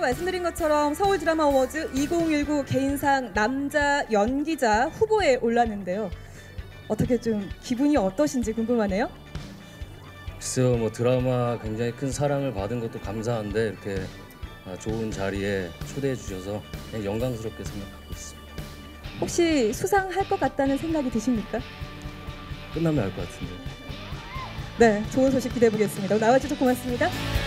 말씀드린 것처럼 서울 드라마 어워즈 2019 개인상 남자 연기자 후보에 올랐는데요. 어떻게 좀 기분이 어떠신지 궁금하네요. 글쎄요, 뭐 드라마 굉장히 큰 사랑을 받은 것도 감사한데 이렇게 좋은 자리에 초대해 주셔서 그냥 영광스럽게 생각하고 있습니다. 혹시 수상할 것 같다는 생각이 드십니까? 끝나면 알 것 같은데. 네, 좋은 소식 기대해 보겠습니다. 나와주셔서 고맙습니다.